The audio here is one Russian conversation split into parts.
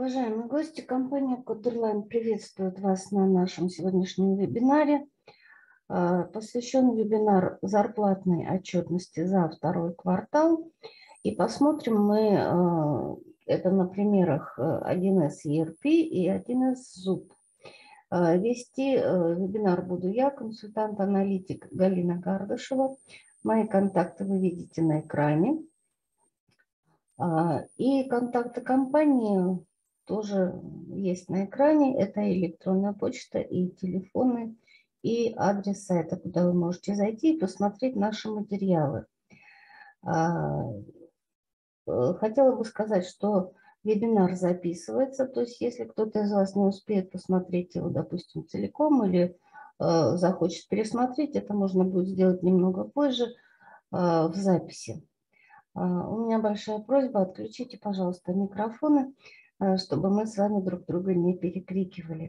Уважаемые гости, компания Кодерлайн приветствует вас на нашем сегодняшнем вебинаре. Посвящен вебинар зарплатной отчетности за второй квартал. И посмотрим мы это на примерах 1С ERP и 1С ZUP. Вести вебинар буду я, консультант-аналитик Галина Гардышева. Мои контакты вы видите на экране. И контакты компании тоже есть на экране. Это электронная почта и телефоны, и адрес сайта, куда вы можете зайти и посмотреть наши материалы. Хотела бы сказать, что вебинар записывается. То есть если кто-то из вас не успеет посмотреть его, допустим, целиком или захочет пересмотреть, это можно будет сделать немного позже в записи. У меня большая просьба, отключите, пожалуйста, микрофоны, чтобы мы с вами друг друга не перекрикивали.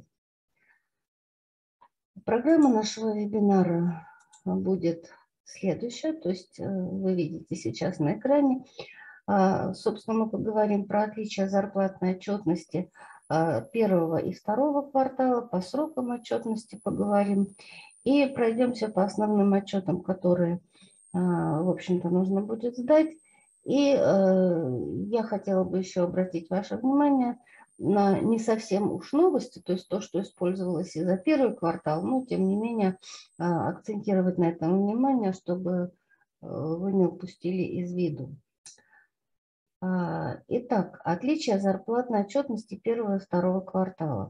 Программа нашего вебинара будет следующая, то есть вы видите сейчас на экране. Собственно, мы поговорим про отличия зарплатной отчетности первого и второго квартала, по срокам отчетности поговорим и пройдемся по основным отчетам, которые, в общем-то, нужно будет сдать. И я хотела бы еще обратить ваше внимание на не совсем уж новости, то есть то, что использовалось и за первый квартал, но тем не менее акцентировать на этом внимание, чтобы вы не упустили из виду. Итак, отличие зарплатной отчетности первого и второго квартала.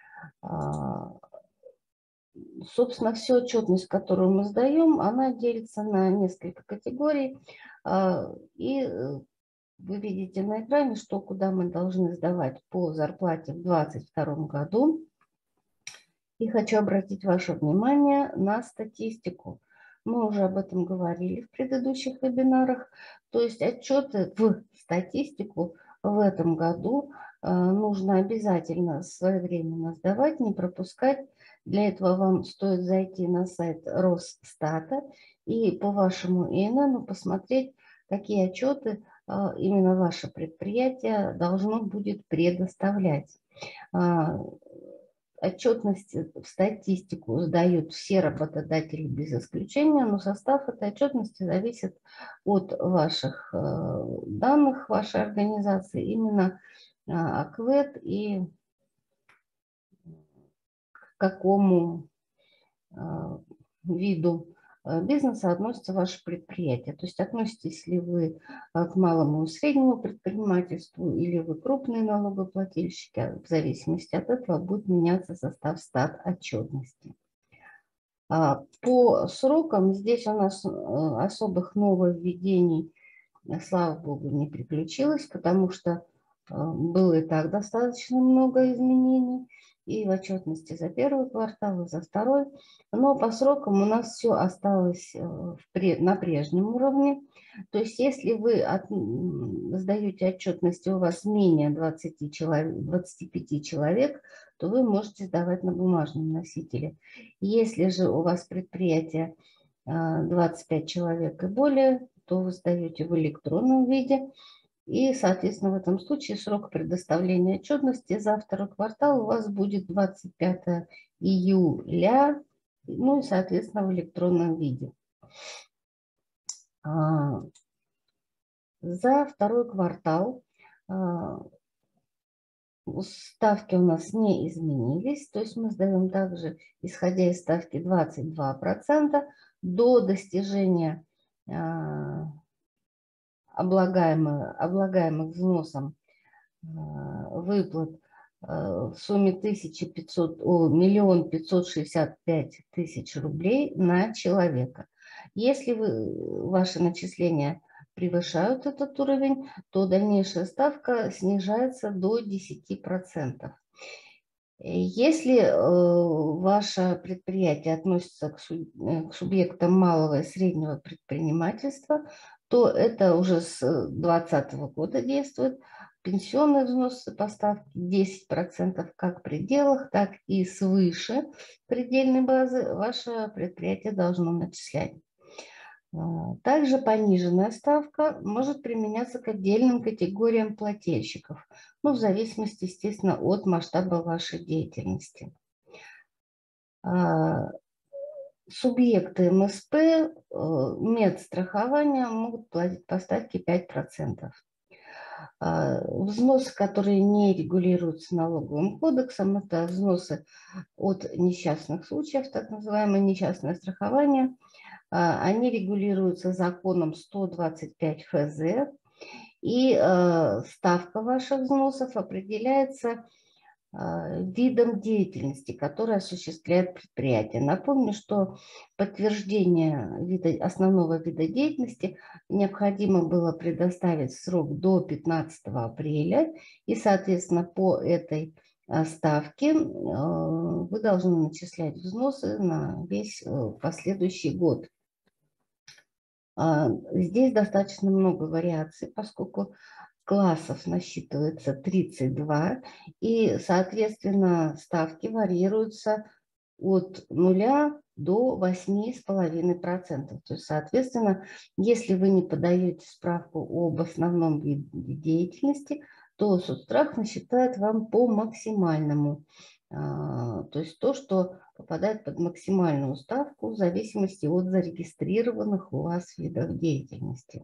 Собственно, всю отчетность, которую мы сдаем, она делится на несколько категорий. И вы видите на экране, что куда мы должны сдавать по зарплате в 2022 году. И хочу обратить ваше внимание на статистику. Мы уже об этом говорили в предыдущих вебинарах. То есть отчеты в статистику в этом году нужно обязательно своевременно сдавать, не пропускать. Для этого вам стоит зайти на сайт Росстата и по вашему ИНН посмотреть, какие отчеты именно ваше предприятие должно будет предоставлять. Отчетность в статистику сдают все работодатели без исключения, но состав этой отчетности зависит от ваших данных, вашей организации, именно АКВЭД и к какому виду бизнеса относится ваше предприятие. То есть относитесь ли вы к малому и среднему предпринимательству или вы крупные налогоплательщики. В зависимости от этого будет меняться состав стат отчетности. По срокам здесь у нас особых нововведений, слава богу, не приключилось, потому что было и так достаточно много изменений и в отчетности за первый квартал, и за второй. Но по срокам у нас все осталось на прежнем уровне. То есть если вы сдаете отчетность, и у вас менее 25 человек, то вы можете сдавать на бумажном носителе. Если же у вас предприятие 25 человек и более, то вы сдаете в электронном виде. И, соответственно, в этом случае срок предоставления отчетности за второй квартал у вас будет 25 июля, ну и, соответственно, в электронном виде. За второй квартал ставки у нас не изменились, то есть мы сдаем также, исходя из ставки 22%, до достижения облагаемых взносом выплат в сумме 1 565 тысяч рублей на человека. Если ваши начисления превышают этот уровень, то дальнейшая ставка снижается до 10%. Если ваше предприятие относится к субъектам малого и среднего предпринимательства, то это уже с 2020 года действует. Пенсионные взносы по ставке 10% как в пределах, так и свыше предельной базы ваше предприятие должно начислять. Также пониженная ставка может применяться к отдельным категориям плательщиков, ну, в зависимости, естественно, от масштаба вашей деятельности. Субъекты МСП, медстрахования могут платить по ставке 5%. Взносы, которые не регулируются налоговым кодексом, это взносы от несчастных случаев, так называемое несчастное страхование. Они регулируются законом 125 ФЗ, и ставка ваших взносов определяется видом деятельности, который осуществляет предприятие. Напомню, что подтверждение основного вида деятельности необходимо было предоставить в срок до 15 апреля, и, соответственно, по этой ставке вы должны начислять взносы на весь последующий год. Здесь достаточно много вариаций, поскольку классов насчитывается 32, и, соответственно, ставки вариируются от 0 до 8,5%. То есть, соответственно, если вы не подаете справку об основном виде деятельности, то соцстрах насчитает вам по максимальному. То есть то, что попадает под максимальную ставку в зависимости от зарегистрированных у вас видов деятельности.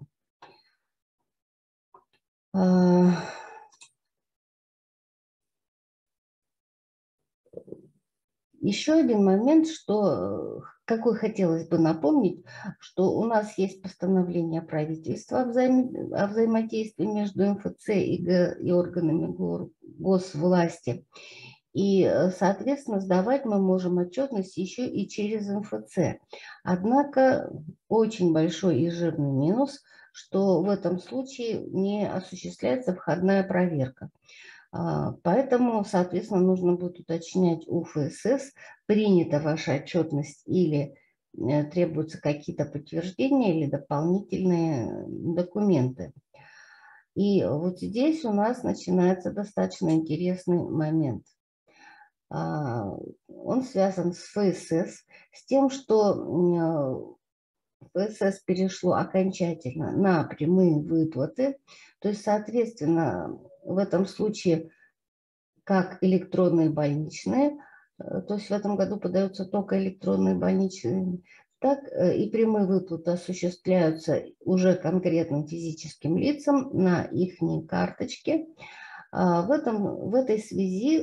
Еще один момент, какой хотелось бы напомнить, что у нас есть постановление правительства о взаимодействии между МФЦ и органами госвласти. И, соответственно, сдавать мы можем отчетность еще и через МФЦ. Однако очень большой и жирный минус, что в этом случае не осуществляется входная проверка. Поэтому, соответственно, нужно будет уточнять у ФСС, принята ваша отчетность или требуются какие-то подтверждения или дополнительные документы. И вот здесь у нас начинается достаточно интересный момент. Он связан с ФСС, с тем, что ФСС перешло окончательно на прямые выплаты. То есть, соответственно, в этом случае как электронные больничные, то есть в этом году подаются только электронные больничные, так и прямые выплаты осуществляются уже конкретным физическим лицам на их карточке. В этой связи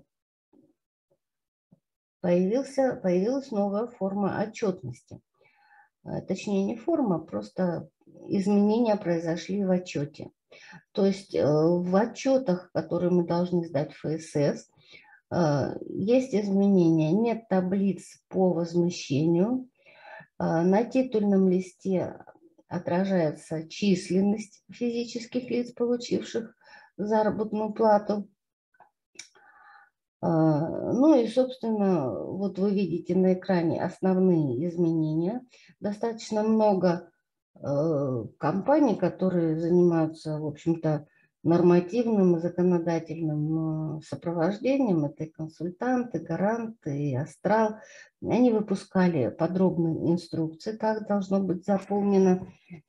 появилась новая форма отчетности. Точнее, не форма, просто изменения произошли в отчете. То есть в отчетах, которые мы должны сдать в ФСС, есть изменения. Нет таблиц по возмещению. На титульном листе отражается численность физических лиц, получивших заработную плату. Ну и, собственно, вот вы видите на экране основные изменения. Достаточно много компаний, которые занимаются, в общем-то, нормативным и законодательным сопровождением. Это и консультанты, гаранты, и Астрал. Они выпускали подробные инструкции, как должна быть заполнена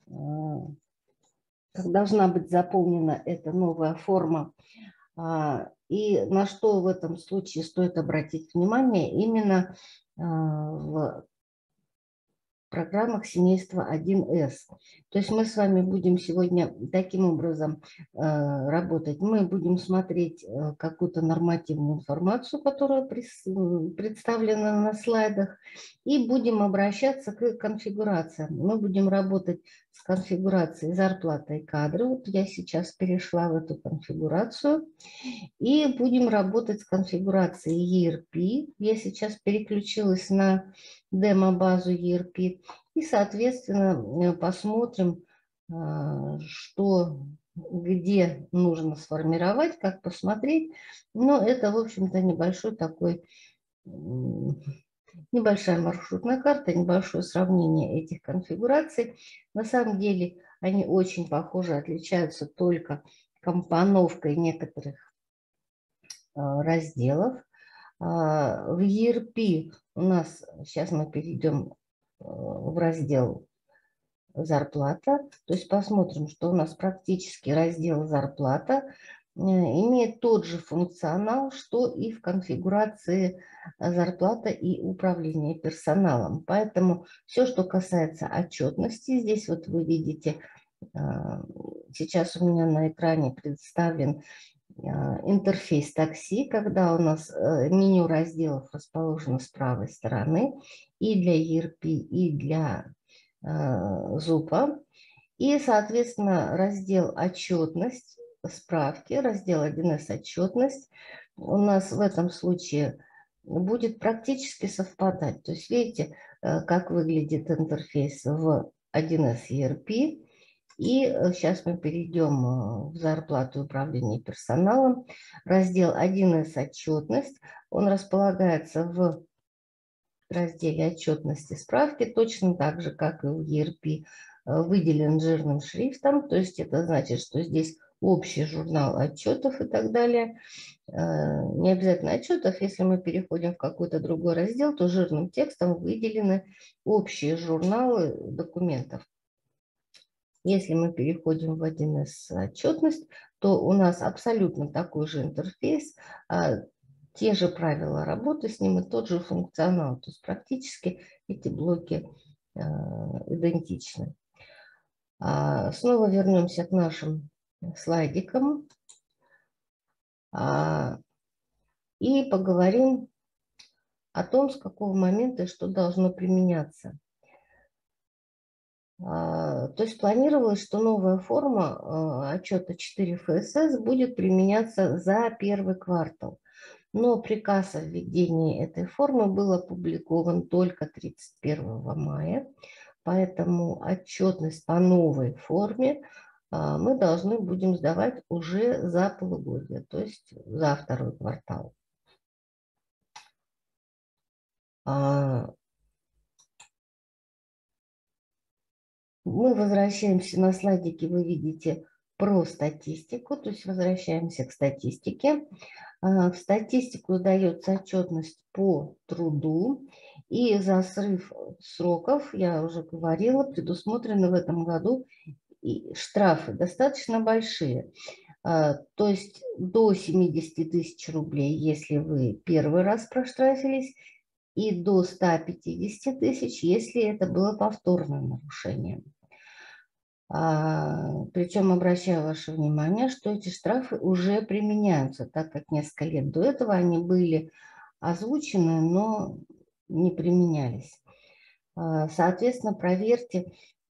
эта новая форма. И на что в этом случае стоит обратить внимание именно в программах семейства 1С. То есть мы с вами будем сегодня таким образом работать. Мы будем смотреть какую-то нормативную информацию, которая представлена на слайдах, и будем обращаться к конфигурациям. Мы будем работать с конфигурацией зарплаты и кадры. Вот я сейчас перешла в эту конфигурацию. И будем работать с конфигурацией ERP. Я сейчас переключилась на демо-базу ERP. И, соответственно, посмотрим, что, где нужно сформировать, как посмотреть. Но это, в общем-то, небольшая маршрутная карта, небольшое сравнение этих конфигураций. На самом деле они очень похожи, отличаются только компоновкой некоторых разделов. В ERP у нас, сейчас мы перейдем в раздел зарплата. То есть посмотрим, что у нас практически раздел зарплата имеет тот же функционал, что и в конфигурации зарплата и управление персоналом. Поэтому все, что касается отчетности, здесь вот вы видите, сейчас у меня на экране представлен интерфейс такси, когда у нас меню разделов расположено с правой стороны и для ERP, и для ЗУПа. И, соответственно, раздел «Отчетность», «Справки», раздел 1С «Отчетность» у нас в этом случае будет практически совпадать. То есть видите, как выглядит интерфейс в 1С ERP. И сейчас мы перейдем в зарплату и управление персоналом. Раздел 1С «Отчетность». Он располагается в разделе «Отчетности справки», точно так же, как и в ERP, выделен жирным шрифтом. То есть это значит, что здесь общий журнал отчетов и так далее. Не обязательно отчетов. Если мы переходим в какой-то другой раздел, то жирным текстом выделены общие журналы документов. Если мы переходим в 1С отчетность, то у нас абсолютно такой же интерфейс, те же правила работы с ним и тот же функционал. То есть практически эти блоки идентичны. Снова вернемся к нашим слайдикам и поговорим о том, с какого момента и что должно применяться. То есть планировалось, что новая форма отчета 4 ФСС будет применяться за первый квартал. Но приказ о введении этой формы был опубликован только 31 мая, поэтому отчетность по новой форме мы должны будем сдавать уже за полугодие, то есть за второй квартал. Мы возвращаемся на слайдике, вы видите про статистику, то есть возвращаемся к статистике. В статистику дается отчетность по труду, и за срыв сроков, я уже говорила, предусмотрены в этом году и штрафы достаточно большие. То есть до 70 тысяч рублей, если вы первый раз проштрафились, и до 150 тысяч, если это было повторное нарушение. Причем обращаю ваше внимание, что эти штрафы уже применяются, так как несколько лет до этого они были озвучены, но не применялись. Соответственно, проверьте,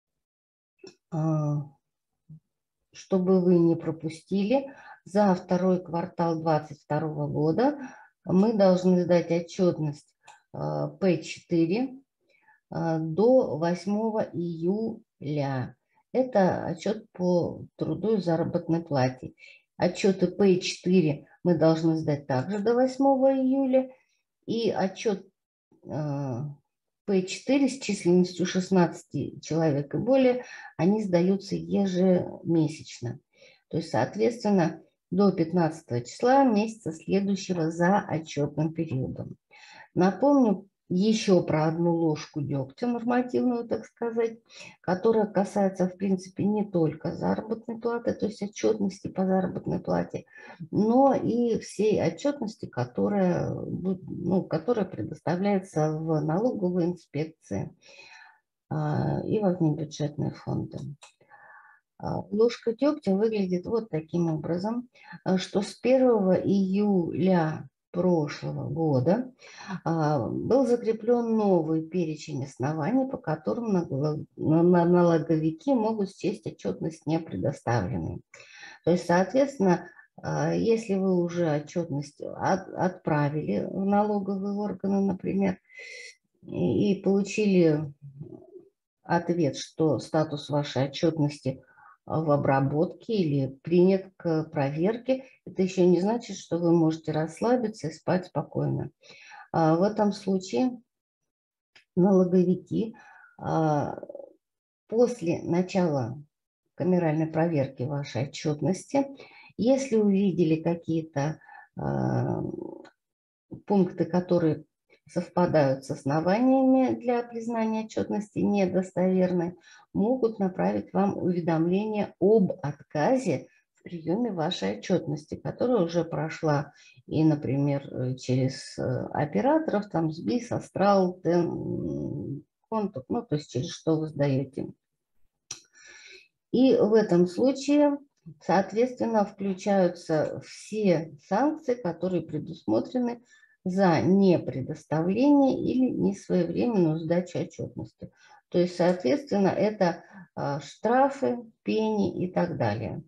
чтобы вы не пропустили, за второй квартал 2022 года мы должны сдать отчетность П4 до 8 июля. Это отчет по труду и заработной плате. Отчеты П4 мы должны сдать также до 8 июля. И отчет П4 с численностью 16 человек и более, они сдаются ежемесячно. То есть, соответственно, до 15 числа месяца следующего за отчетным периодом. Напомню еще про одну ложку дегтя нормативную, так сказать, которая касается, в принципе, не только заработной платы, то есть отчетности по заработной плате, но и всей отчетности, которая предоставляется в налоговой инспекции и во внебюджетные фонды. Ложка дегтя выглядит вот таким образом, что с 1 июля прошлого года был закреплен новый перечень оснований, по которым налоговики могут счесть отчетность не предоставленной. То есть, соответственно, если вы уже отчетность отправили в налоговые органы, например, и получили ответ, что статус вашей отчетности в обработке или принят к проверке, это еще не значит, что вы можете расслабиться и спать спокойно. В этом случае налоговики после начала камеральной проверки вашей отчетности, если увидели какие-то пункты, которые совпадают с основаниями для признания отчетности недостоверной, могут направить вам уведомление об отказе в приеме вашей отчетности, которая уже прошла и, например, через операторов, там, СБИС, Астрал, Контур, ну, то есть через что вы сдаете. И в этом случае, соответственно, включаются все санкции, которые предусмотрены за непредоставление или несвоевременную сдачу отчетности. То есть, соответственно, это штрафы, пени и так далее.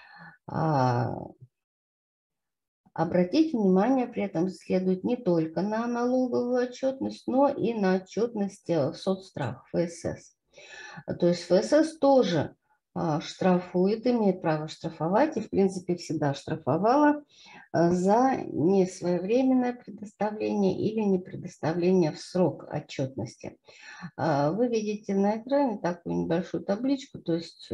Обратить внимание при этом следует не только на налоговую отчетность, но и на отчетность в соцстрах, ФСС. То есть ФСС тоже штрафует, имеет право штрафовать и, в принципе, всегда штрафовала за несвоевременное предоставление или не предоставление в срок отчетности. Вы видите на экране такую небольшую табличку, то есть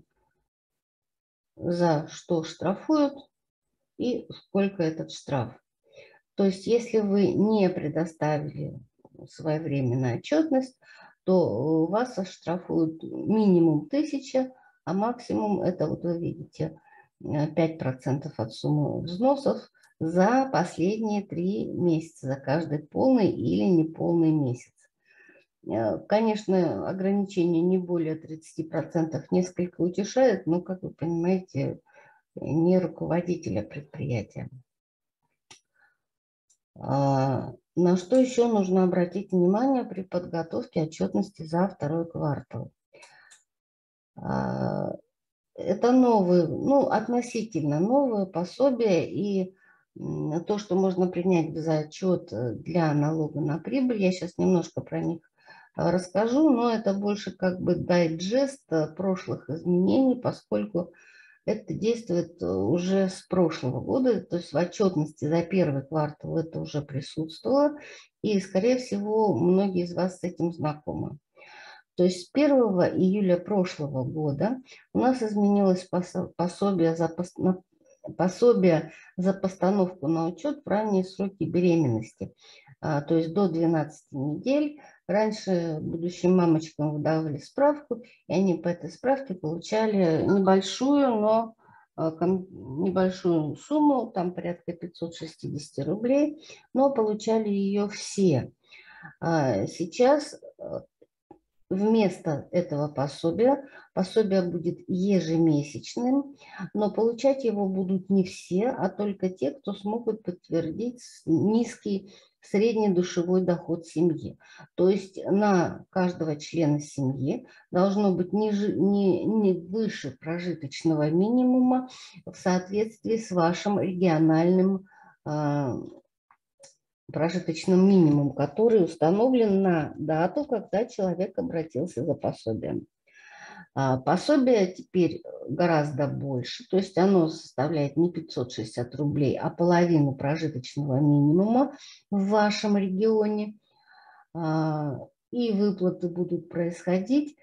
за что штрафуют и сколько этот штраф. То есть если вы не предоставили своевременную отчетность, то вас оштрафуют минимум 1000, а максимум, это вот вы видите, 5% от суммы взносов за последние 3 месяца, за каждый полный или неполный месяц. Конечно, ограничение не более 30% несколько утешает, но, как вы понимаете, не руководителя предприятия. На что еще нужно обратить внимание при подготовке отчетности за второй квартал? Это новые, ну, относительно новые пособия и то, что можно принять за отчет для налога на прибыль. Я сейчас немножко про них расскажу, но это больше как бы дайджест прошлых изменений, поскольку это действует уже с прошлого года, то есть в отчетности за первый квартал это уже присутствовало, и, скорее всего, многие из вас с этим знакомы. То есть с 1 июля прошлого года у нас изменилось пособие за постановку на учет в ранние сроки беременности, то есть до 12 недель. Раньше будущим мамочкам выдавали справку, и они по этой справке получали небольшую, но небольшую сумму, там порядка 560 рублей, но получали ее все. Сейчас вместо этого пособие будет ежемесячным, но получать его будут не все, а только те, кто смогут подтвердить низкий среднедушевой доход семьи. То есть на каждого члена семьи должно быть не выше прожиточного минимума в соответствии с вашим региональным прожиточным минимумом, который установлен на дату, когда человек обратился за пособием. Пособие теперь гораздо больше, то есть оно составляет не 560 рублей, а половину прожиточного минимума в вашем регионе. И выплаты будут происходить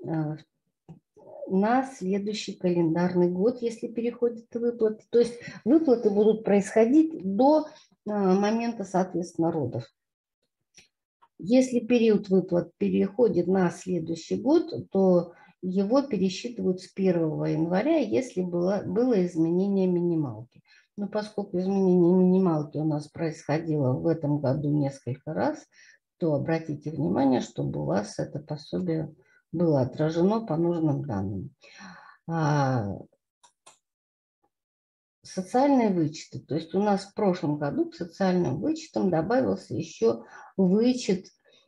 на следующий календарный год, если переходят выплаты. То есть выплаты будут происходить до момента, соответственно, родов. Если период выплат переходит на следующий год, то его пересчитывают с 1 января, если было изменение минималки. Но поскольку изменение минималки у нас происходило в этом году несколько раз, то обратите внимание, чтобы у вас это пособие было отражено по нужным данным. Социальные вычеты. То есть у нас в прошлом году к социальным вычетам добавился еще вычет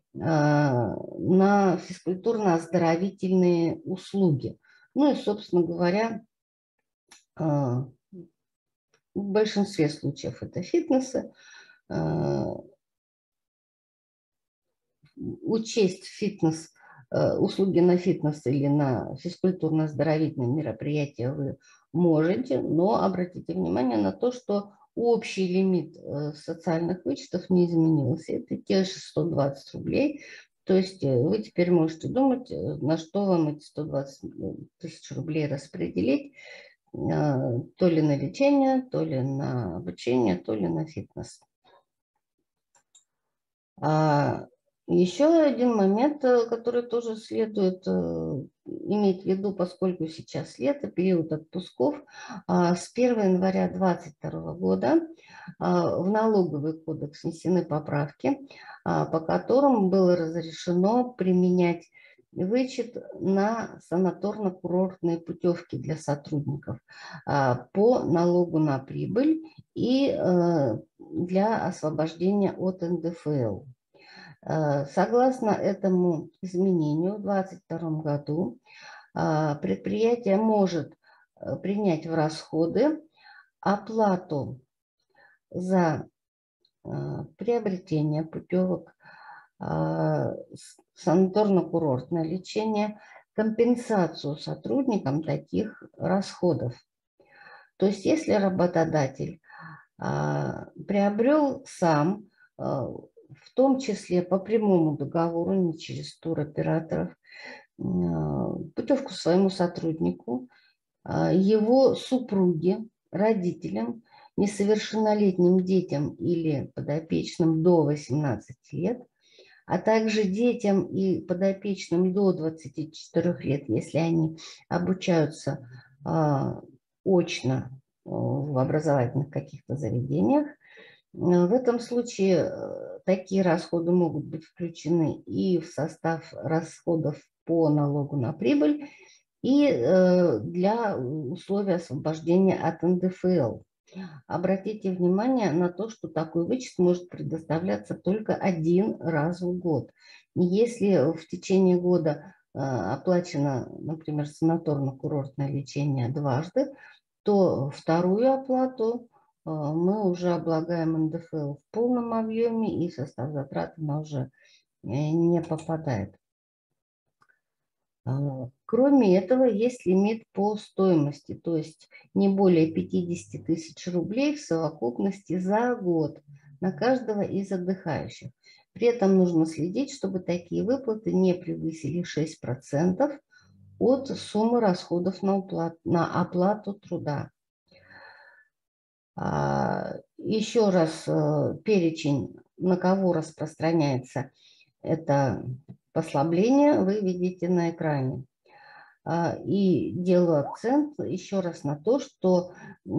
на физкультурно-оздоровительные услуги. Ну и, собственно говоря, в большинстве случаев это фитнесы. Учесть услуги на фитнес или на физкультурно-оздоровительные мероприятия вы можете, но обратите внимание на то, что общий лимит социальных вычетов не изменился. Это те же 120 рублей. То есть вы теперь можете думать, на что вам эти 120 тысяч рублей распределить. То ли на лечение, то ли на обучение, то ли на фитнес. Еще один момент, который тоже следует иметь в виду, поскольку сейчас лето, период отпусков, с 1 января 2022 года в налоговый кодекс внесены поправки, по которым было разрешено применять вычет на санаторно-курортные путевки для сотрудников по налогу на прибыль и для освобождения от НДФЛ. Согласно этому изменению в 2022 году предприятие может принять в расходы оплату за приобретение путевок, санаторно-курортное лечение, компенсацию сотрудникам таких расходов. То есть если работодатель приобрел сам, в том числе по прямому договору, не через туроператоров, путевку своему сотруднику, его супруге, родителям, несовершеннолетним детям или подопечным до 18 лет, а также детям и подопечным до 24 лет, если они обучаются очно в образовательных каких-то заведениях. В этом случае такие расходы могут быть включены и в состав расходов по налогу на прибыль, и для условий освобождения от НДФЛ. Обратите внимание на то, что такой вычет может предоставляться только один раз в год. Если в течение года оплачено, например, санаторно-курортное лечение дважды, то вторую оплату мы уже облагаем НДФЛ в полном объеме, и в состав затрат она уже не попадает. Кроме этого, есть лимит по стоимости, то есть не более 50 тысяч рублей в совокупности за год на каждого из отдыхающих. При этом нужно следить, чтобы такие выплаты не превысили 6% от суммы расходов на оплату труда. Еще раз перечень, на кого распространяется это послабление, вы видите на экране. И делаю акцент еще раз на то, что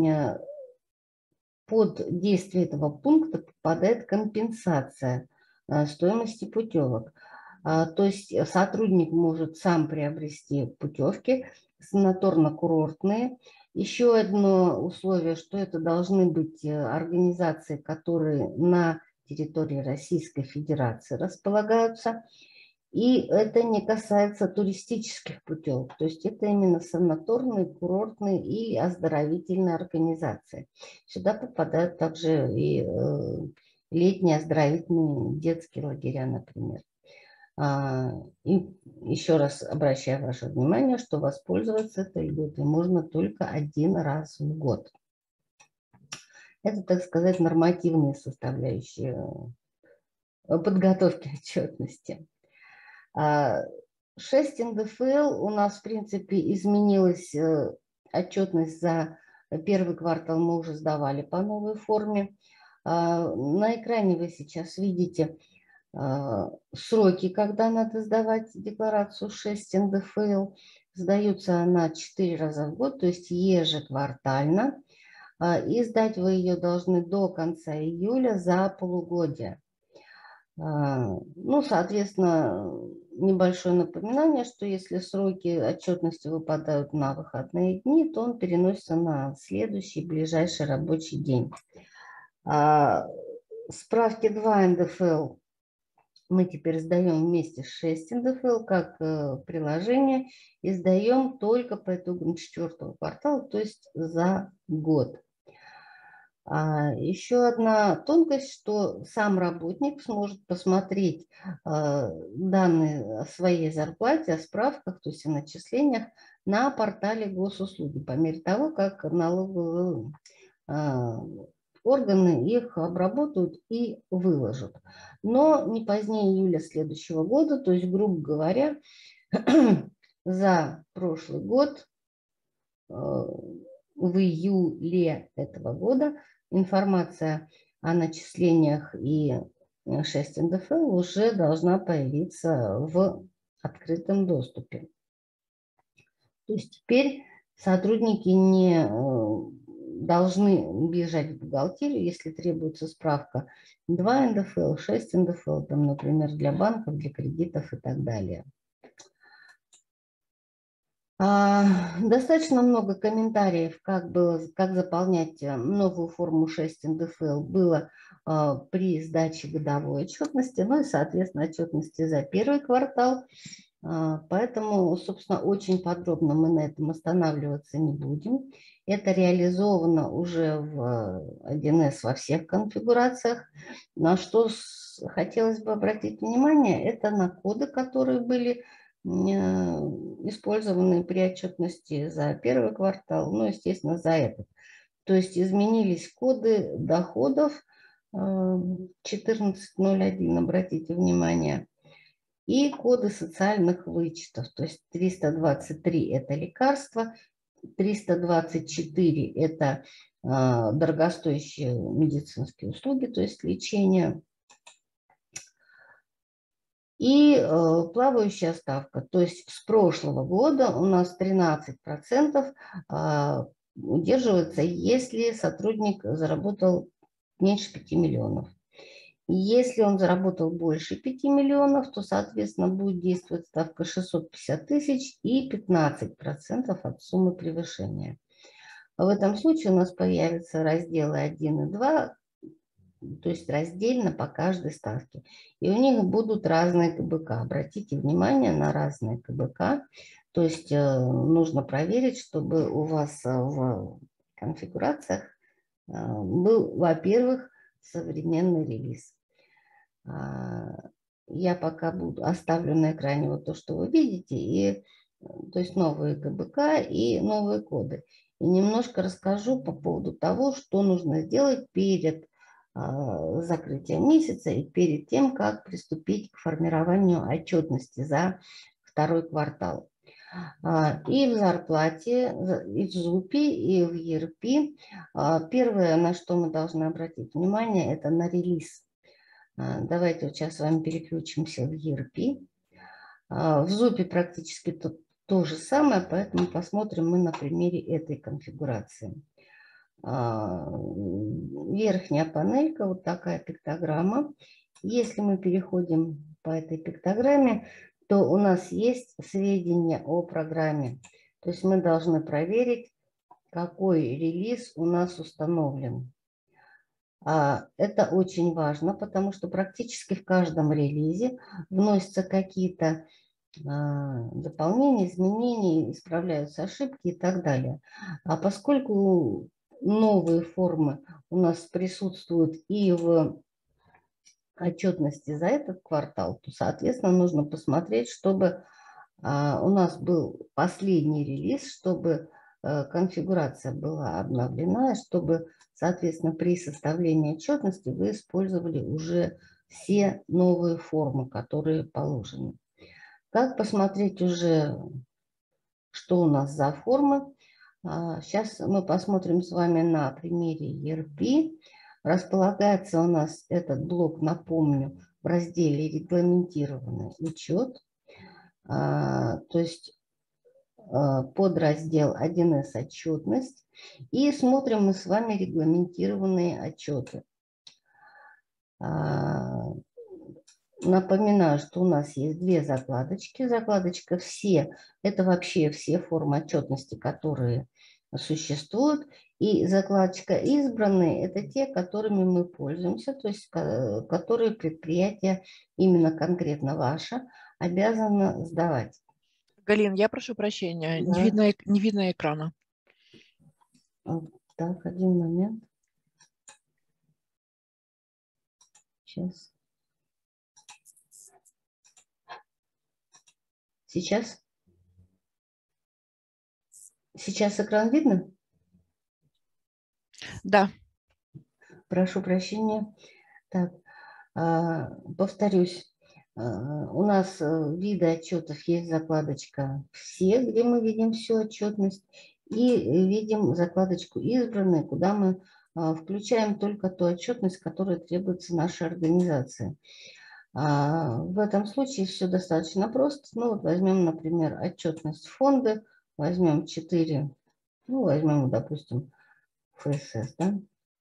под действие этого пункта попадает компенсация стоимости путевок. То есть сотрудник может сам приобрести путевки санаторно-курортные. Еще одно условие, что это должны быть организации, которые на территории Российской Федерации располагаются. И это не касается туристических путевок, то есть это именно санаторные, курортные или оздоровительные организации. Сюда попадают также и летние оздоровительные детские лагеря, например. И еще раз обращаю ваше внимание, что воспользоваться этой льготой можно только один раз в год. Это, так сказать, нормативные составляющие подготовки отчетности. 6 НДФЛ у нас, в принципе, изменилась отчетность за первый квартал, мы уже сдавали по новой форме. На экране вы сейчас видите сроки, когда надо сдавать декларацию 6 НДФЛ. Сдается она 4 раза в год, то есть ежеквартально. И сдать вы ее должны до конца июля за полугодие. Ну, соответственно, небольшое напоминание, что если сроки отчетности выпадают на выходные дни, то он переносится на следующий ближайший рабочий день. Справки 2 НДФЛ мы теперь сдаем вместе с 6 НДФЛ как приложение и сдаем только по итогам 4-го квартала, то есть за год. Еще одна тонкость, что сам работник сможет посмотреть данные о своей зарплате, о справках, то есть о начислениях на портале госуслуги по мере того, как налоговые органы их обработают и выложат. Но не позднее июля следующего года, то есть, грубо говоря, за прошлый год, в июле этого года, информация о начислениях и 6 НДФЛ уже должна появиться в открытом доступе. То есть теперь сотрудники не должны бежать в бухгалтерию, если требуется справка 2 НДФЛ, 6 НДФЛ, там, например, для банков, для кредитов и так далее. Достаточно много комментариев, как заполнять новую форму 6 НДФЛ было при сдаче годовой отчетности, ну и, соответственно, отчетности за первый квартал. Поэтому, собственно, очень подробно мы на этом останавливаться не будем. Это реализовано уже в 1С во всех конфигурациях. На что хотелось бы обратить внимание, это на коды, которые были использованы при отчетности за первый квартал, ну, естественно, за этот. То есть изменились коды доходов 14.01, обратите внимание, и коды социальных вычетов. То есть 323 – это лекарства, 324 – это дорогостоящие медицинские услуги, то есть лечение. И плавающая ставка, то есть с прошлого года у нас 13% удерживается, если сотрудник заработал меньше 5 миллионов. Если он заработал больше 5 миллионов, то, соответственно, будет действовать ставка 650 тысяч и 15% от суммы превышения. В этом случае у нас появятся разделы 1 и 2, то есть раздельно по каждой ставке. И у них будут разные КБК. Обратите внимание на разные КБК. То есть нужно проверить, чтобы у вас в конфигурациях был, во-первых, современный релиз. Я пока оставлю на экране вот то, что вы видите, и, то есть новые КБК и новые коды. И немножко расскажу по поводу того, что нужно сделать перед закрытием месяца и перед тем, как приступить к формированию отчетности за второй квартал. И в зарплате, и в ЗУПе, и в ЕРП. Первое, на что мы должны обратить внимание, это на релиз. Давайте вот сейчас с вами переключимся в ERP. В ЗУПе практически то же самое, поэтому посмотрим мы на примере этой конфигурации. Верхняя панелька, вот такая пиктограмма. Если мы переходим по этой пиктограмме, то у нас есть сведения о программе. То есть мы должны проверить, какой релиз у нас установлен. Это очень важно, потому что практически в каждом релизе вносятся какие-то дополнения, изменения, исправляются ошибки и так далее. А поскольку новые формы у нас присутствуют и в отчетности за этот квартал, то, соответственно, нужно посмотреть, чтобы у нас был последний релиз, чтобы конфигурация была обновлена, чтобы, соответственно, при составлении отчетности вы использовали уже все новые формы, которые положены. Как посмотреть уже, что у нас за формы? Сейчас мы посмотрим с вами на примере ERP. Располагается у нас этот блок, напомню, в разделе «Регламентированный учет». То есть подраздел 1С «Отчетность». И смотрим мы с вами регламентированные отчеты. Напоминаю, что у нас есть две закладочки. Закладочка «Все» – это вообще все формы отчетности, которые существуют. И закладочка «Избранные» – это те, которыми мы пользуемся, то есть которые предприятие, именно конкретно ваше, обязано сдавать. Галин, я прошу прощения, Да. не видно экрана. Так, один момент. Сейчас. Сейчас? Сейчас экран видно? Да. Прошу прощения. Так, повторюсь. У нас в виде отчетов есть закладочка «Все», где мы видим всю отчетность, и видим закладочку «Избранные», куда мы включаем только ту отчетность, которая требуется нашей организации. В этом случае все достаточно просто. Ну, вот возьмем, например, отчетность фонда, возьмем 4, ну, возьмем, допустим, ФСС, да?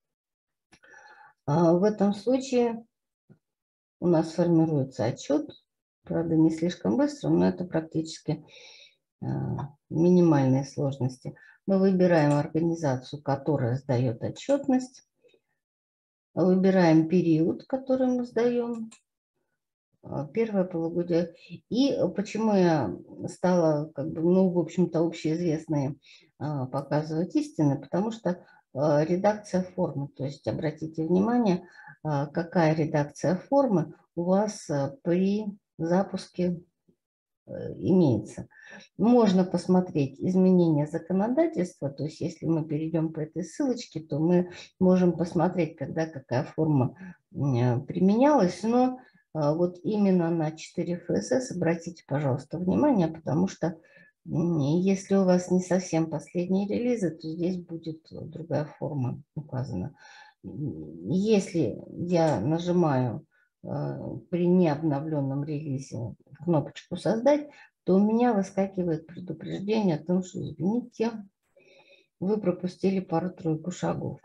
В этом случае у нас формируется отчет, правда, не слишком быстро, но это практически минимальные сложности. Мы выбираем организацию, которая сдает отчетность, выбираем период, который мы сдаем, первое полугодие. И почему я стала, как бы, ну, в общем-то, общеизвестные показывать истины, потому что редакция формы, то есть обратите внимание, какая редакция формы у вас при запуске имеется. Можно посмотреть изменения законодательства, то есть если мы перейдем по этой ссылочке, то мы можем посмотреть, когда какая форма применялась, но вот именно на 4 ФСС обратите, пожалуйста, внимание, потому что если у вас не совсем последние релизы, то здесь будет другая форма указана. Если я нажимаю при необновленном релизе кнопочку «Создать», то у меня выскакивает предупреждение о том, что, извините, вы пропустили пару-тройку шагов.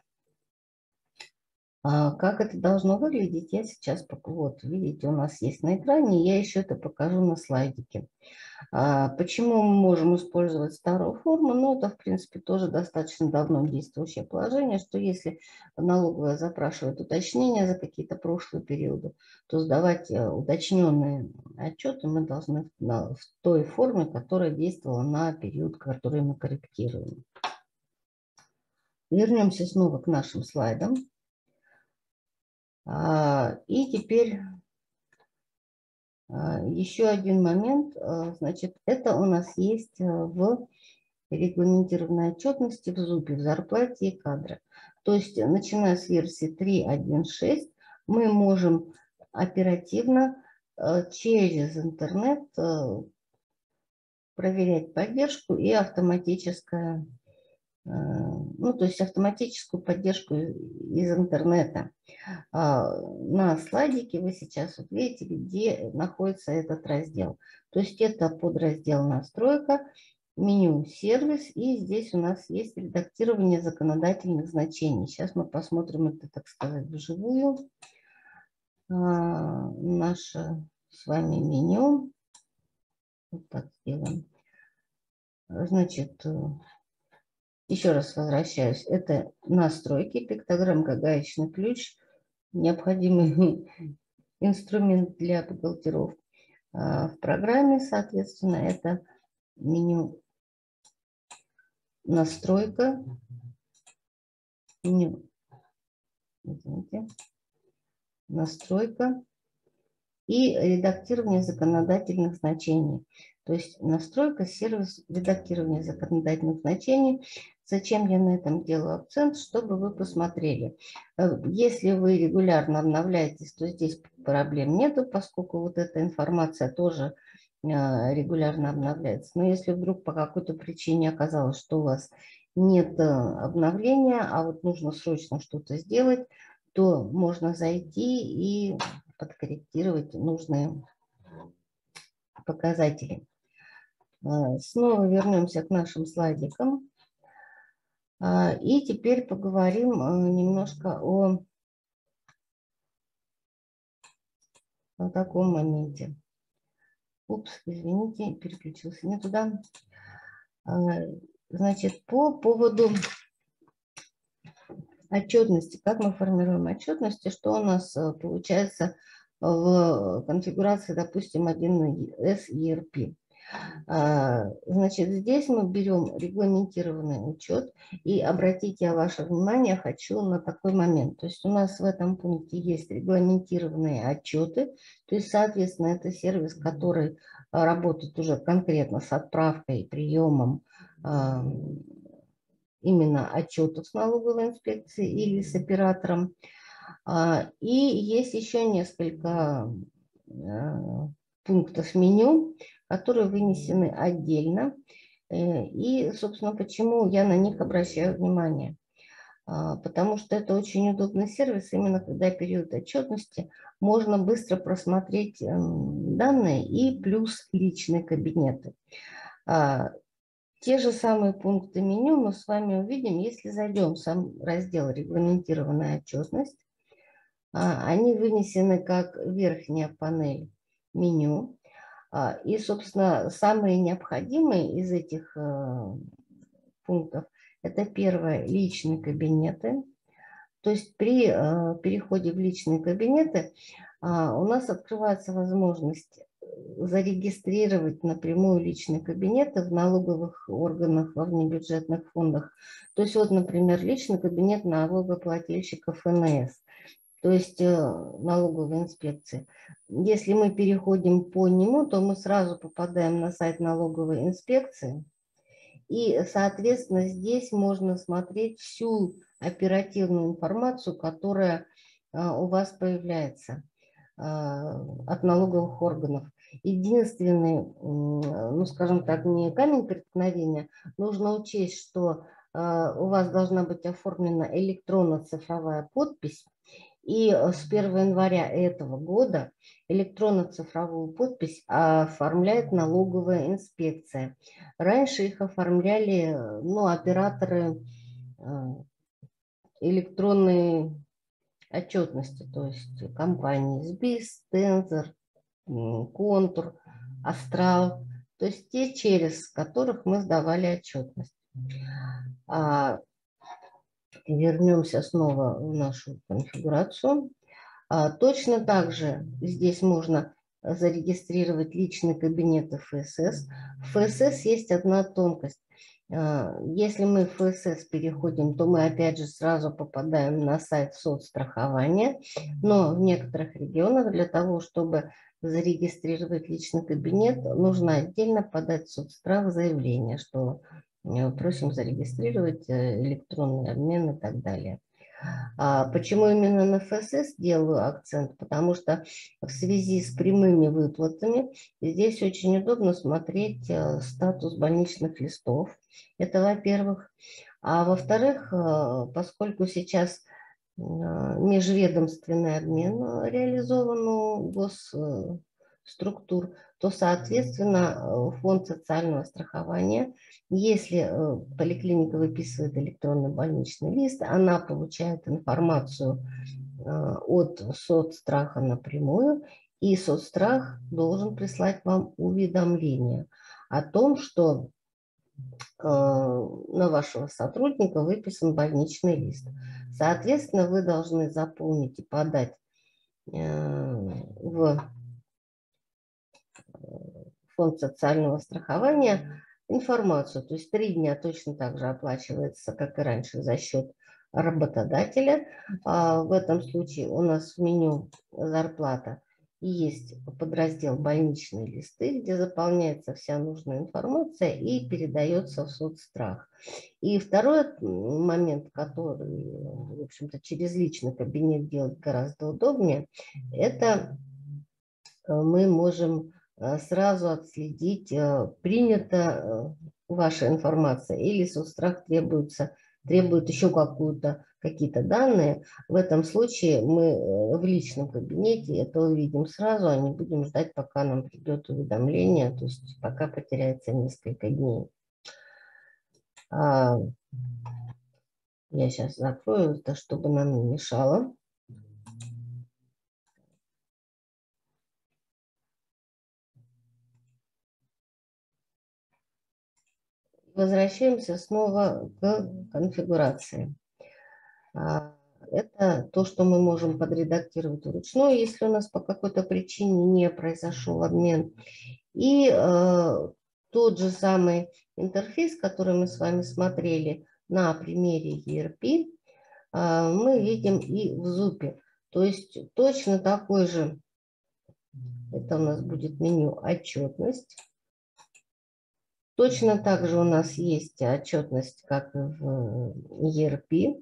Как это должно выглядеть, я сейчас покажу. Вот, видите, у нас есть на экране, я еще это покажу на слайдике. Почему мы можем использовать старую форму? Ну, это, в принципе, тоже достаточно давно действующее положение, что если налоговая запрашивает уточнения за какие-то прошлые периоды, то сдавать уточненные отчеты мы должны в той форме, которая действовала на период, который мы корректируем. Вернемся снова к нашим слайдам. И теперь еще один момент. Значит, это у нас есть в регламентированной отчетности в ЗУПе, в зарплате и кадрах. То есть, начиная с версии 3.1.6, мы можем оперативно через интернет проверять поддержку и автоматическое, ну, то есть автоматическую поддержку из интернета. На слайдике вы сейчас вот видите, где находится этот раздел. То есть это подраздел «Настройка», меню «Сервис», и здесь у нас есть редактирование законодательных значений. Сейчас мы посмотрим это, так сказать, вживую. Наше с вами меню. Вот так сделаем. Значит, еще раз возвращаюсь. Это настройки, пиктограммка, гаечный ключ, необходимый инструмент для бухгалтеров. В программе, соответственно, это меню настройка, меню, извините, настройка и редактирование законодательных значений. То есть настройка, сервис, редактирование законодательных значений. Зачем я на этом делаю акцент? Чтобы вы посмотрели. Если вы регулярно обновляетесь, то здесь проблем нету, поскольку вот эта информация тоже регулярно обновляется. Но если вдруг по какой-то причине оказалось, что у вас нет обновления, а вот нужно срочно что-то сделать, то можно зайти и подкорректировать нужные показатели. Снова вернемся к нашим слайдикам. И теперь поговорим немножко о таком моменте. Упс, извините, переключился не туда. Значит, по поводу отчетности, как мы формируем отчетности, что у нас получается в конфигурации, допустим, 1С ERP. Значит, здесь мы берем регламентированный учет, и обратите я ваше внимание, хочу на такой момент. То есть у нас в этом пункте есть регламентированные отчеты, то есть, соответственно, это сервис, который работает уже конкретно с отправкой, приемом именно отчетов с налоговой инспекции или с оператором. И есть еще несколько пунктов меню, которые вынесены отдельно. И, собственно, почему я на них обращаю внимание. потому что это очень удобный сервис, именно когда период отчетности, можно быстро просмотреть данные и плюс личные кабинеты. Те же самые пункты меню мы с вами увидим, если зайдем в сам раздел «Регламентированная отчетность». Они вынесены как верхняя панель меню. И, собственно, самые необходимые из этих пунктов – это первое – личные кабинеты. То есть при переходе в личные кабинеты у нас открывается возможность зарегистрировать напрямую личные кабинеты в налоговых органах, во внебюджетных фондах. То есть вот, например, личный кабинет налогоплательщиков ФНС, то есть налоговой инспекции. Если мы переходим по нему, то мы сразу попадаем на сайт налоговой инспекции. И, соответственно, здесь можно смотреть всю оперативную информацию, которая у вас появляется от налоговых органов. Единственный, ну, скажем так, не камень преткновения, нужно учесть, что у вас должна быть оформлена электронно-цифровая подпись, и с 1 января этого года электронно-цифровую подпись оформляет налоговая инспекция. Раньше их оформляли, ну, операторы электронной отчетности, то есть компании СБИС, Тензор, Контур, Астрал, то есть те, через которых мы сдавали отчетность. Вернемся снова в нашу конфигурацию. Точно так же здесь можно зарегистрировать личный кабинет ФСС. В ФСС есть одна тонкость. Если мы в ФСС переходим, то мы опять же сразу попадаем на сайт соцстрахования, но в некоторых регионах для того, чтобы зарегистрировать личный кабинет, нужно отдельно подать в соцстрах заявление, что просим зарегистрировать электронный обмен и так далее. Почему именно на ФСС делаю акцент? Потому что в связи с прямыми выплатами здесь очень удобно смотреть статус больничных листов. Это во-первых. А во-вторых, поскольку сейчас межведомственный обмен реализован у госструктур, то, соответственно, фонд социального страхования, если поликлиника выписывает электронный больничный лист, она получает информацию от соцстраха напрямую, и соцстрах должен прислать вам уведомление о том, что на вашего сотрудника выписан больничный лист. Соответственно, вы должны заполнить и подать в фонд социального страхования информацию. То есть 3 дня точно так же оплачивается, как и раньше, за счет работодателя. В этом случае у нас в меню «Зарплата» есть подраздел «Больничные листы», где заполняется вся нужная информация и передается в соцстрах. И второй момент, который, в общем-то, через личный кабинет делать гораздо удобнее, это мы можем сразу отследить, принята ваша информация или соцстрах требует еще какие-то данные. В этом случае мы в личном кабинете это увидим сразу, а не будем ждать, пока нам придет уведомление, то есть пока потеряется несколько дней. Я сейчас закрою это, чтобы нам не мешало. Возвращаемся снова к конфигурации. Это то, что мы можем подредактировать вручную, если у нас по какой-то причине не произошел обмен. И тот же самый интерфейс, который мы с вами смотрели на примере ERP, мы видим и в ZUP. То есть точно такой же, это у нас будет меню «Отчетность». Точно так же у нас есть отчетность, как и в ERP.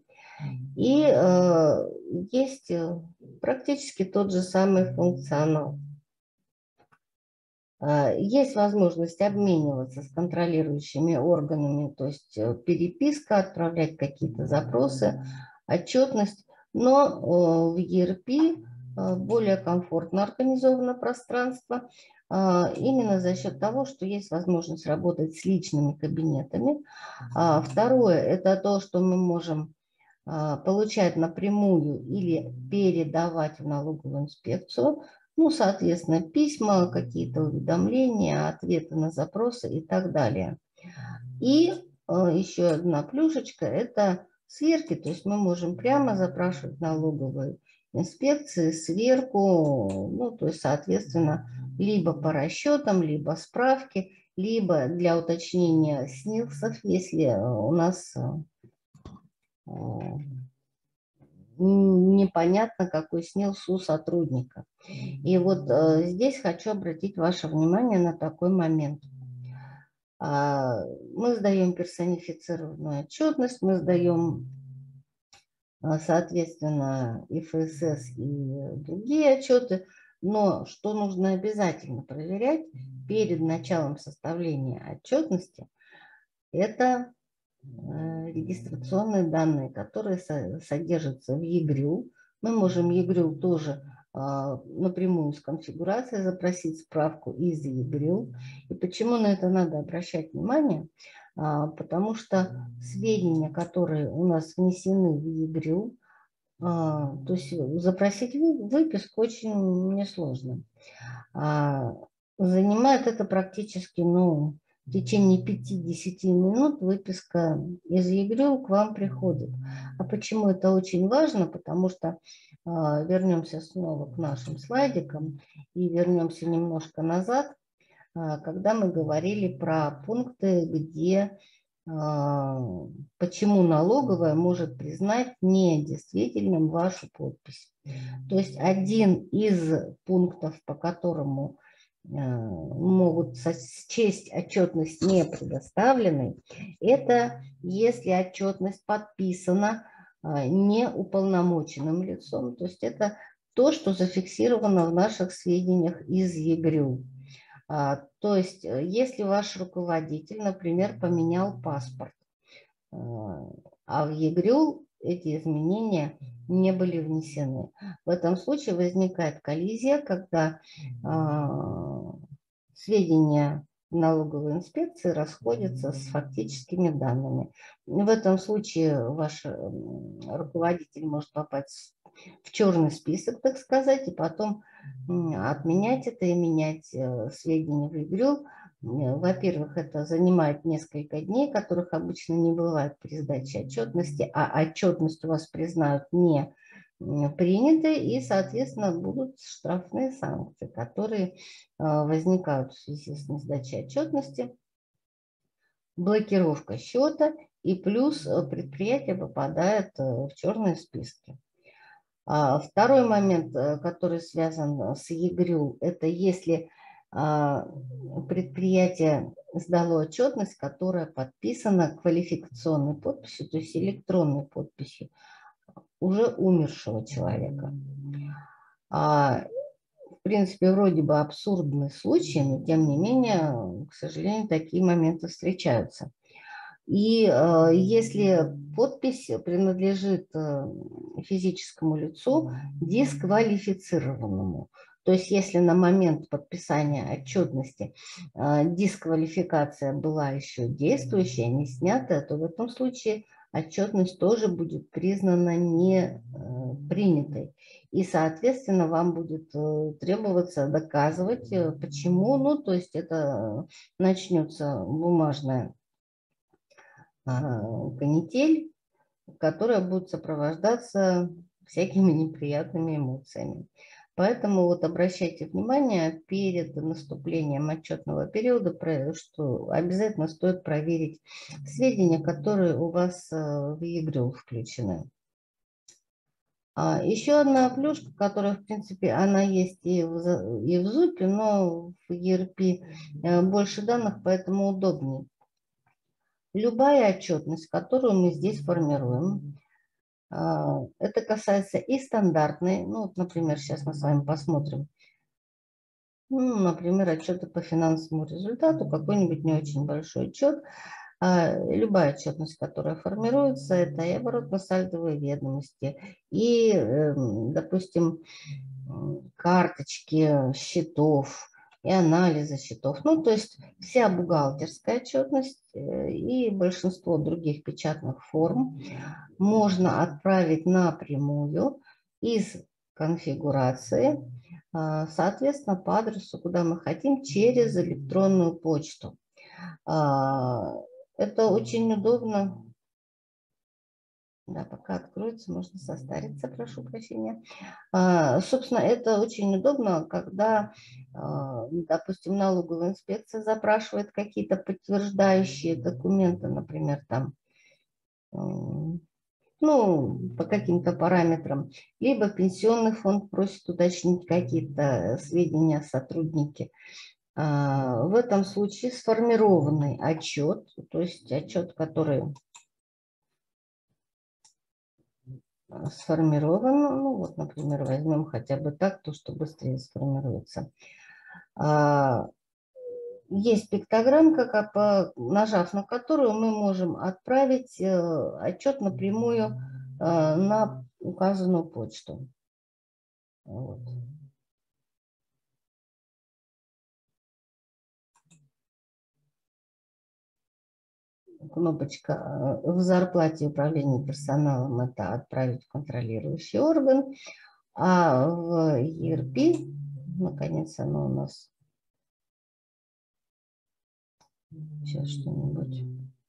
И есть практически тот же самый функционал. Есть возможность обмениваться с контролирующими органами, то есть переписка, отправлять какие-то запросы, отчетность, но в ERP более комфортно организовано пространство, именно за счет того, что есть возможность работать с личными кабинетами. Второе – это то, что мы можем получать напрямую или передавать в налоговую инспекцию, ну, соответственно, письма, какие-то уведомления, ответы на запросы и так далее. И еще одна плюшечка – это сверки, то есть мы можем прямо запрашивать налоговые инспекции, сверку, ну, то есть, соответственно, либо по расчетам, либо справки, либо для уточнения СНИЛСов, если у нас непонятно, какой СНИЛС у сотрудника. И вот здесь хочу обратить ваше внимание на такой момент. Мы сдаем персонифицированную отчетность, мы сдаем, соответственно, и ФСС, и другие отчеты, но что нужно обязательно проверять перед началом составления отчетности, это регистрационные данные, которые содержатся в ЕГРЮ. Мы можем ЕГРЮ тоже напрямую с конфигурацией запросить справку из ЕГРЮ. И почему на это надо обращать внимание? Потому что сведения, которые у нас внесены в ЕГРЮ, то есть запросить выписку очень несложно. Занимает это практически, ну, в течение 5-10 минут выписка из ЕГРЮ к вам приходит. А почему это очень важно? Потому что вернемся снова к нашим слайдикам и вернемся немножко назад, когда мы говорили про пункты, где почему налоговая может признать недействительным вашу подпись. То есть один из пунктов, по которому могут счесть отчетность не предоставленной, это если отчетность подписана неуполномоченным лицом. То есть это то, что зафиксировано в наших сведениях из ЕГРЮ. То есть если ваш руководитель, например, поменял паспорт, а в ЕГРЮ эти изменения не были внесены. В этом случае возникает коллизия, когда сведения налоговой инспекции расходятся с фактическими данными. В этом случае ваш руководитель может попасть в черный список, так сказать, и потом отменять это и менять сведения в ЕГРЮ. Во-первых, это занимает несколько дней, которых обычно не бывает при сдаче отчетности, а отчетность у вас признают не приняты, и, соответственно, будут штрафные санкции, которые возникают в связи с несдачей отчетности, блокировка счета, и плюс предприятие попадает в черные списки. Второй момент, который связан с ЕГРЮ, это если предприятие сдало отчетность, которая подписана квалификационной подписью, то есть электронной подписью уже умершего человека. В принципе, вроде бы абсурдный случай, но тем не менее, к сожалению, такие моменты встречаются. И если подпись принадлежит физическому лицу, дисквалифицированному, то есть если на момент подписания отчетности дисквалификация была еще действующая, не снятая, то в этом случае отчетность тоже будет признана не принятой. И, соответственно, вам будет требоваться доказывать, почему. Ну, то есть это начнется бумажная канитель, которая будет сопровождаться всякими неприятными эмоциями. Поэтому вот обращайте внимание перед наступлением отчетного периода, что обязательно стоит проверить сведения, которые у вас в ЕГРЮ включены. Еще одна плюшка, которая, в принципе, она есть и в ЗУПе, но в ERP больше данных, поэтому удобнее. Любая отчетность, которую мы здесь формируем, это касается и стандартной, ну, вот, например, сейчас мы с вами посмотрим Ну, например, отчеты по финансовому результату, какой-нибудь не очень большой отчет. Любая отчетность, которая формируется, это и оборотно-сальдовые ведомости, и, допустим, карточки счетов и анализы счетов. Ну, то есть вся бухгалтерская отчетность и большинство других печатных форм можно отправить напрямую из конфигурации, соответственно, по адресу, куда мы хотим, через электронную почту. Это очень удобно. Да, пока откроется, можно состариться, прошу прощения. Собственно, это очень удобно, когда, допустим, налоговая инспекция запрашивает какие-то подтверждающие документы, например, там, ну, по каким-то параметрам, либо пенсионный фонд просит уточнить какие-то сведения о сотруднике. В этом случае сформированный отчет, то есть отчет, который сформирован, ну вот, например, возьмем хотя бы так, то, что быстрее сформируется. Есть пиктограммка, нажав на которую мы можем отправить отчет напрямую на указанную почту. Вот. Кнопочка в зарплате управления персоналом – это отправить в контролирующий орган, а в ERP, наконец, оно у нас, сейчас что-нибудь,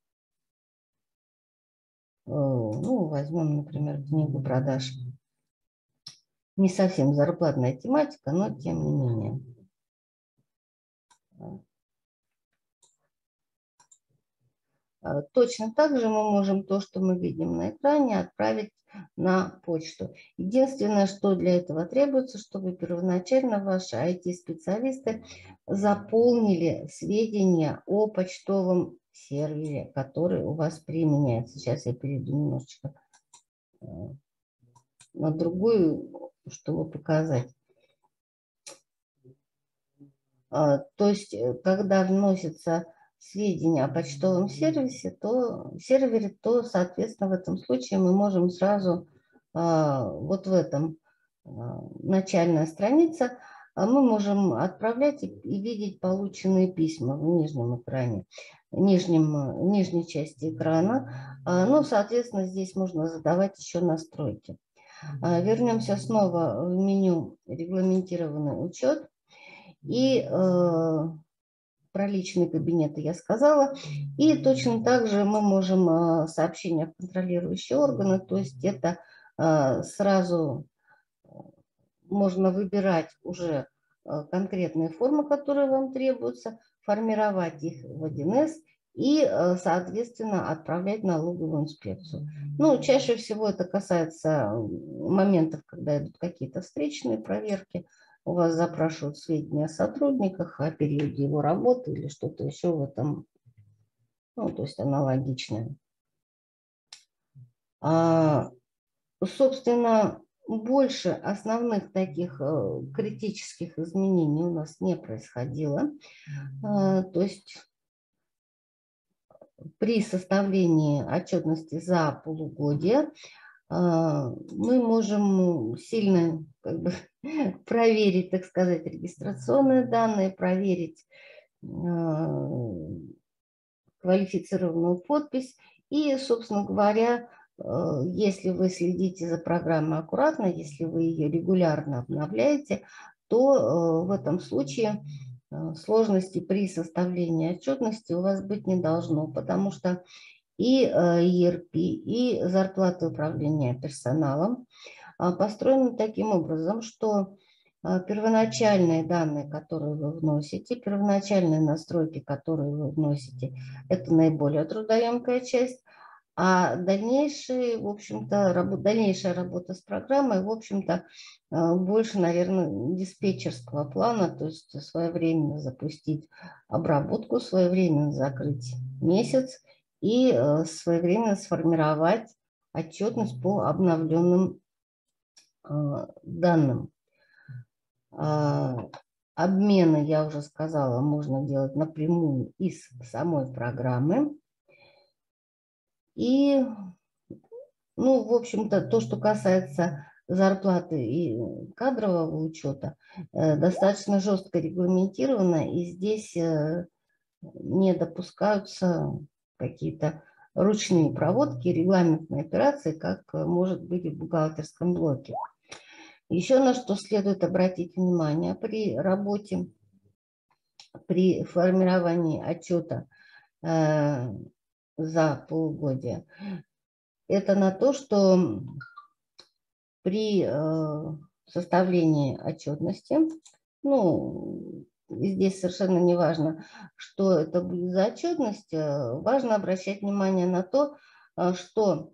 ну, возьмем, например, книгу продаж. Не совсем зарплатная тематика, но тем не менее. Точно так же мы можем то, что мы видим на экране, отправить на почту. Единственное, что для этого требуется, чтобы первоначально ваши IT-специалисты заполнили сведения о почтовом сервере, который у вас применяется. Сейчас я перейду немножечко на другую, чтобы показать. То есть, когда вносится сведения о почтовом сервисе, сервере, то, соответственно, в этом случае мы можем сразу вот в этом начальная страница, мы можем отправлять и видеть полученные письма в нижнем экране, нижней части экрана. Ну, соответственно, здесь можно задавать еще настройки. Вернемся снова в меню «Регламентированный учет». И про личные кабинеты я сказала. И точно так же мы можем сообщения в контролирующие органы, то есть это сразу можно выбирать уже конкретные формы, которые вам требуются, формировать их в 1С и, соответственно, отправлять налоговую инспекцию. Ну, чаще всего это касается моментов, когда идут какие-то встречные проверки, у вас запрашивают сведения о сотрудниках, о периоде его работы или что-то еще в этом, ну, то есть аналогичное. Собственно, больше основных таких критических изменений у нас не происходило. То есть при составлении отчетности за полугодие мы можем сильно проверить, так сказать, регистрационные данные, проверить квалифицированную подпись. И, собственно говоря, если вы следите за программой аккуратно, если вы ее регулярно обновляете, то в этом случае сложности при составлении отчетности у вас быть не должно, потому что и ERP, и зарплата управления персоналом построены таким образом, что первоначальные данные, которые вы вносите, первоначальные настройки, которые вы вносите, это наиболее трудоемкая часть, а дальнейшая работа с программой, в общем-то, больше, наверное, диспетчерского плана, то есть своевременно запустить обработку, своевременно закрыть месяц и своевременно сформировать отчетность по обновленным данным. Обмены, я уже сказала, можно делать напрямую из самой программы. И, ну, в общем-то, то, что касается зарплаты и кадрового учета, достаточно жестко регламентировано, и здесь не допускаются какие-то ручные проводки, регламентные операции, как может быть в бухгалтерском блоке. Еще на что следует обратить внимание при работе, при формировании отчета за полугодие, это на то, что при составлении отчетности, ну, здесь совершенно не важно, что это будет за отчетность, важно обращать внимание на то, что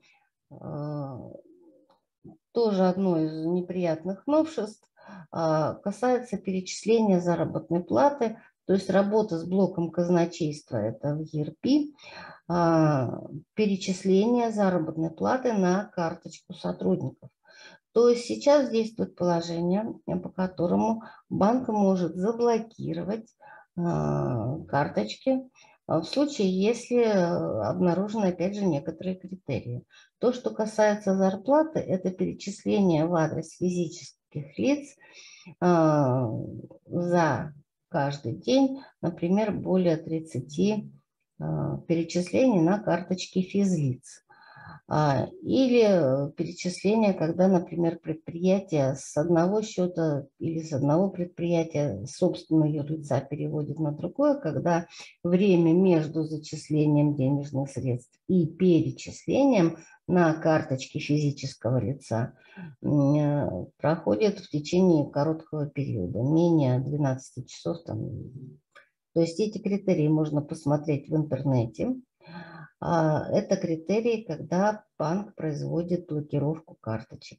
тоже одно из неприятных новшеств касается перечисления заработной платы, то есть работа с блоком казначейства, это в ERP, перечисление заработной платы на карточку сотрудников. То есть сейчас действует положение, по которому банк может заблокировать карточки в случае, если обнаружены, опять же, некоторые критерии. То, что касается зарплаты, это перечисление в адрес физических лиц за каждый день, например, более 30 перечислений на карточки физлиц. Или перечисление, когда, например, предприятие с одного счета или с одного предприятия собственного юрлица переводит на другое, когда время между зачислением денежных средств и перечислением на карточки физического лица проходит в течение короткого периода, менее 12 часов. То есть эти критерии можно посмотреть в интернете. Это критерии, когда банк производит блокировку карточек.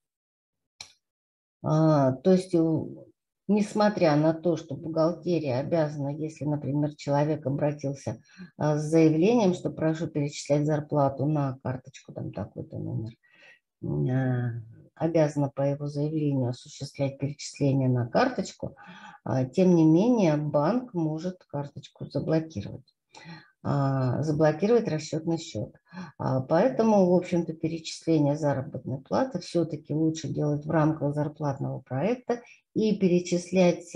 То есть, несмотря на то, что бухгалтерия обязана, если, например, человек обратился с заявлением, что прошу перечислять зарплату на карточку, там такой-то номер, обязана по его заявлению осуществлять перечисление на карточку, тем не менее банк может карточку заблокировать расчетный счет. Поэтому, в общем-то, перечисление заработной платы все-таки лучше делать в рамках зарплатного проекта и перечислять,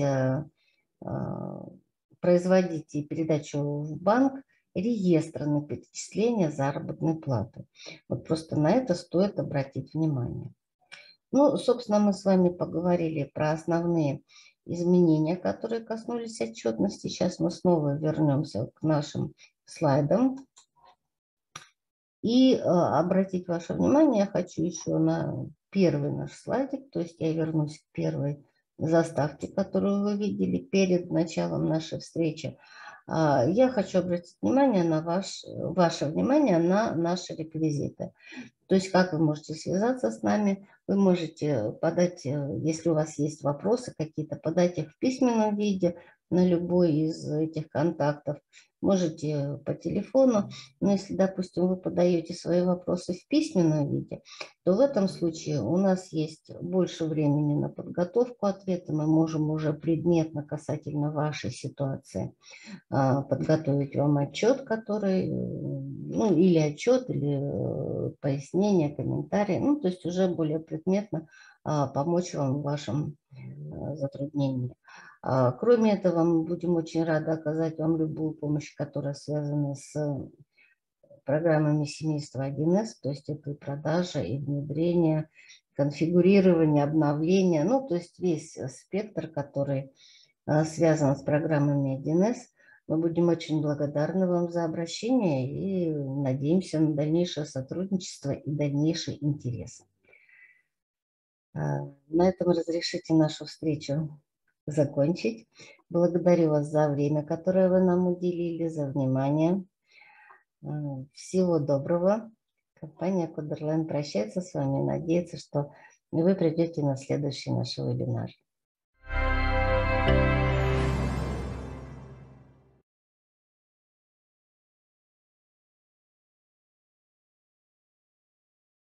производить и передачу в банк реестра на перечисление заработной платы. Вот просто на это стоит обратить внимание. Ну, собственно, мы с вами поговорили про основные изменения, которые коснулись отчетности. Сейчас мы снова вернемся к нашим слайдам. И обратить ваше внимание я хочу еще на первый наш слайдик, то есть я вернусь к первой заставке, которую вы видели перед началом нашей встречи. Я хочу обратить внимание на ваше внимание на наши реквизиты. То есть как вы можете связаться с нами, вы можете подать, если у вас есть вопросы какие-то, подать их в письменном виде на любой из этих контактов. Можете по телефону, но если, допустим, вы подаете свои вопросы в письменном виде, то в этом случае у нас есть больше времени на подготовку ответа, мы можем уже предметно касательно вашей ситуации подготовить вам отчет, который, ну, или отчет, или пояснение, комментарии, ну, то есть уже более предметно помочь вам в вашем затруднении. Кроме этого, мы будем очень рады оказать вам любую помощь, которая связана с программами семейства 1С, то есть это и продажа, и внедрение, конфигурирование, обновление, ну, то есть весь спектр, который связан с программами 1С. Мы будем очень благодарны вам за обращение и надеемся на дальнейшее сотрудничество и дальнейший интерес. На этом разрешите нашу встречу закончить. Благодарю вас за время, которое вы нам уделили, за внимание. Всего доброго. Компания Кодерленд прощается с вами и надеется, что вы придете на следующий наш вебинар.